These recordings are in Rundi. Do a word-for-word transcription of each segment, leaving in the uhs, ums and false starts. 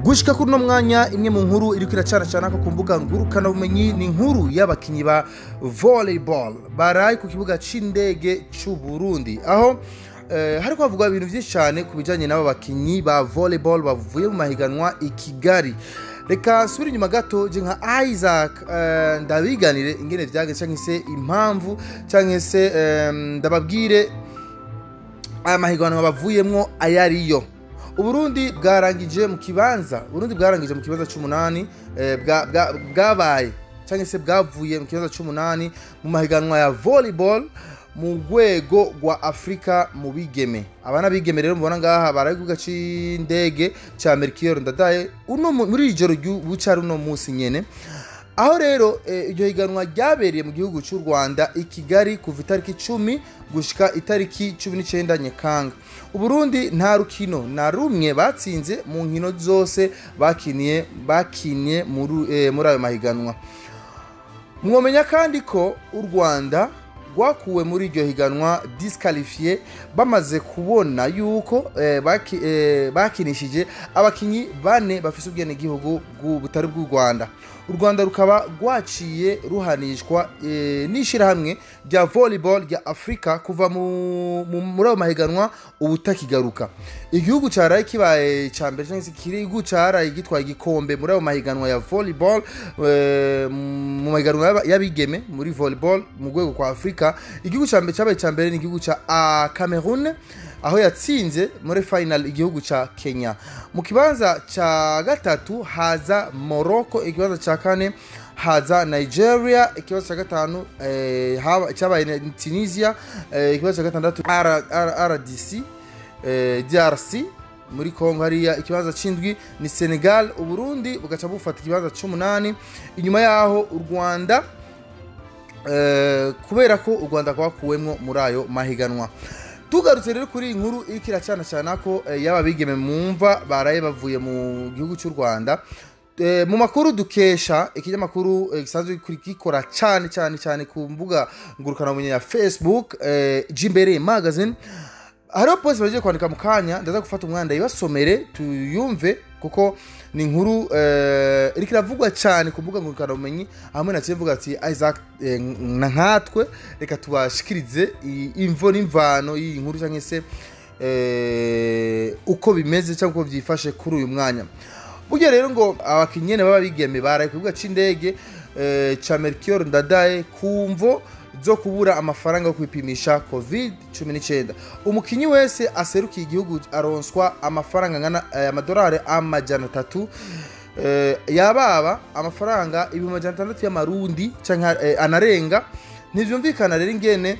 gushika kuri no mwanya imwe mu nkuru iri kwiracana cyane ko kumbuga ngurukana bumenyi ni inkuru y'abakinyi ba volleyball baraye ku kibuga c'indege c'u Burundi aho eh, hari kwavugwa ibintu byinshi cyane kubijanye n'abo bakinyi ba volleyball bavuye mu mahiganwa i Kigali. Reka subira inyuma gato je nka Isaac uh, ndabiganire ingene vyage canke se impamvu canke se um, ndababwire aya mahiganwa bavuyemwo ayariyo. Uburundi bwarangije mu kibanza Burundi bwarangije mu kibanza c'umunani bwabaye canke se bwavuye mu kibanza c'umunani mu mahiganwa ya volleyball mu rwego rwa Afrika mu bigeme. Abana bigeme rero mubona ngaha baraguga c'indege ca Mercure ndadaye uno muri ijoro ry'ubucari uno munsi nyene aho rero iryo higanwa ryabereye mu gihugu cy'u Rwanda i Kigali kuva itariki cumi gushika itariki cumi n'icenda Nyakanga. Uburundi nta rukino na rumwe batsinze mu nkino zose bakiniye bakiniye muri muri ayo mahiganwa. Mwomenya kandi ko u Rwanda rwakuwe muri iryo higanwa disqualifié bamaze kubona yuko eh, baki, eh, bakinishije abakinyi bane bafise ubwene gihugu butari bw'u Rwanda. U Rwanda rukaba rwaciye ruhanishwa eh, nishira hamwe rya volleyball rya Afrika kuva mu muri ayo mahiganwa ubutakigaruka. Igihugu cyaraye kibaye cyambere cyangwa kirigu cyaraye gitwaye igikombe muri ayo mahiganwa ya volleyball eh, mu mahiganwa y'abigeme muri volleyball mu rwego kwa Afrika. Igihugu cyambere cyabaye cyambere ni igihugu ca uh, Cameroon aho yatsinze muri final igihugu ca Kenya. Mu kibanza ca gatatu haza Morocco, ikibanza ca kane haza Nigeria, ikibanza ca gatanu eh, cyabaye Tunisia, eh, ikibanza ca gatandatu R D C eh, D R C muri Congo hariya, ikibanza c'indwi ni Senegal. Uburundi bugaca bufata ikibanza c'umunani inyuma yaho u Rwanda Uh, kubera ko u Rwanda kwakuwemwo muri ayo mahiganwa. Tugarutse rero kuri inkuru ikira cyana cyane ko uh, yaba bigeme mumva baraye bavuye mu gihugu cy'u Rwanda. Uh, mu makuru dukesha ikinyamakuru gisanzwe uh, kurikikora cyane cyane cyane ku mbuga ngurukana bumenyi ya Facebook uh, Jimbere magazine haro post baje kwandika mu kanya ndaza gufata umwanda ibasomere tuyumve kuko ni inkuru eh iri kiravugwa cyane ku mbuga ngurukana bumenyi hamwe na cyevuga ati Isaac eh, na nkatwe reka tubashikirize imvo n'imvano y'inkuru cyangwa se eh uko bimeze cyangwa uko byifashe kuri uyu mwanya. Burya rero ngo abakinyene baba bigeme baraye ku kibuga c'indege eh, ca Mercure ndadaye kumvo zo kubura amafaranga yo kwipimisha covid cumi n'icenda. Umukinyi wese aserukiye igihugu aronswa amafaranga ngana amadolari eh, amajana atatu eh, yababa amafaranga ibihumbi amajana atandatu y'amarundi canke eh, anarenga. Ntivyumvikana rero ingene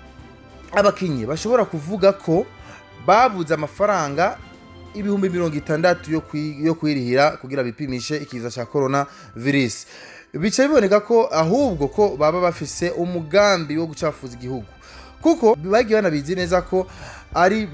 abakinyi bashobora kuvuga ko babuze amafaranga ibihumbi mirongo itandatu yo yo kwirihira kugira bipimishe ikiza cha corona virus. Bica biboneka ko ahubwo ko baba bafise umugambi wo gucafuza igihugu kuko bagiye banabizi neza ko ari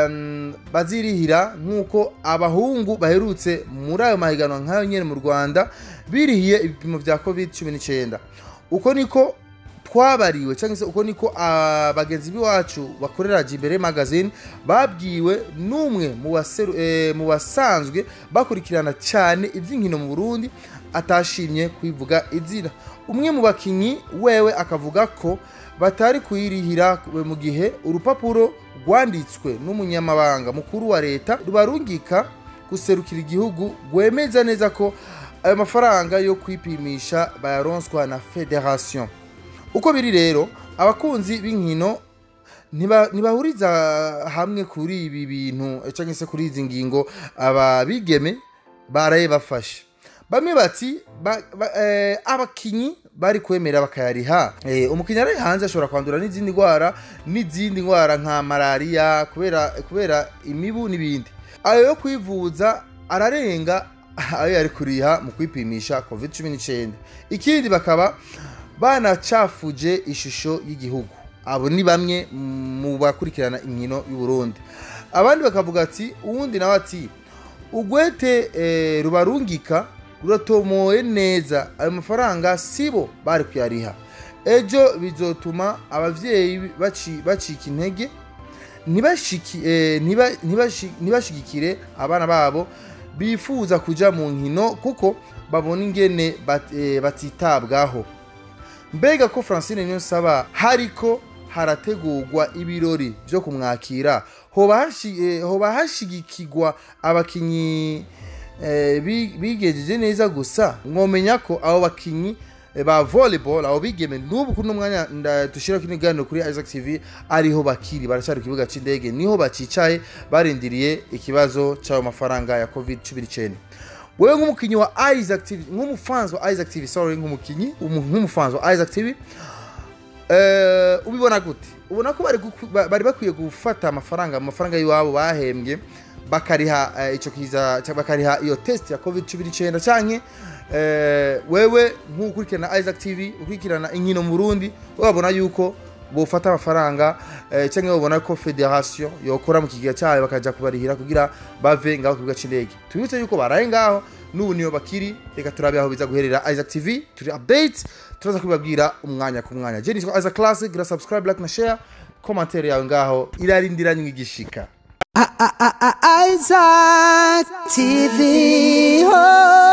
bazirihira nkuko abahungu baherutse muri ayo mahiganwa nkayo nyene mu Rwanda birihiye ibipimo vya covid cumi n'icenda. Uko niko twabariwe cyangwa se uko niko abagenzi biwacu bakorera Jimbere magazine babwiwe numwe mu baseru eh, mu basanzwe bakurikirana cyane ivy'inkino mu Burundi atashimye kwivuga izina. Umwe mu bakinyi wewe akavuga ko batari kuyirihira mu gihe urupapuro rwanditswe n'umunyamabanga mukuru wa leta rubarungika guserukira igihugu gwemeza neza ko ayo mafaranga yo kwipimisha bayaronswa na federation. Uko biri rero abakunzi b'inkino ntibahuriza hamwe kuri ibi bintu cyangwa se kuri izi ngingo ababigeme baraye bafashe. Bamwe bati ba, ba, eh, abakinyi bari kwemera bakayariha. Eh, umukinyi ari hanze ashobora kwandura n'izindi ndwara n'izindi ndwara nka malaria kubera kubera imibu n'ibindi. Ayo yo kwivuza ararenga ayo yari kuriha mu kwipimisha covid cumi n'icenda. Ikindi bakaba banacafuje ishusho y'igihugu. Abo ni bamwe mu bakurikirana inkino y'u Burundi. Abandi bakavuga ati uwundi nawe ati ugwete eh, rubarungika ruratomoye neza ayo mafaranga sibo bari kuyariha. Ejo bizotuma abavyeyi baci bacika intege ntibashiki eh, ntibashigikire abana babo bifuza kuja mu nkino kuko babona ingene bat, e, batitabwaho. Mbega ko Francine Niyonsaba hariko harategurwa ibirori byo kumwakira, hoba hashi, e, hoba hashigikirwa abakinyi e, bigejeje neza gusa? Mwomenya ko abo bakinyi e, ba volleyball abo bigeme n'ubu kuno mwanya dushira kino gano kuri Isaac T V ariho bakiri barashari kibuga c'indege, niho bacicaye barindiriye ikibazo cyayo mafaranga ya covid cumi n'icyenda. Wewe nk'umukinyi wa Isaac T V, nk'umufanzi wa Isaac T V, sorry nk'umukinyi nk'umufanzi wa Isaac T V, eh uh, ubibona gute? Ubona ko bari bari bakwiye gufata amafaranga amafaranga yiwabo bahembwe bakariha uh, ico kiza bakariha iyo test ya covid cumi n'icyenda canke eh uh, wewe nk'ukurikirana Isaac T V ukurikirana inkino mu Burundi wabona yuko bofata amafaranga eh, cyangwa ubona ko federation yokora mu kigiga cyayo bakaja kubarihira kugira bave ngaho kibuga c'indege. Tubitse yuko baraye ngaho n'ubu niyo bakiri, reka turabe aho biza guherera. Isaac T V turi update, turaza kubabwira umwanya ku mwanya. Je nitwa Isaac Classic, gra subscribe, like na share, commentaire yawe ngaho irarindiranye igishika. Isaac T V. Oh.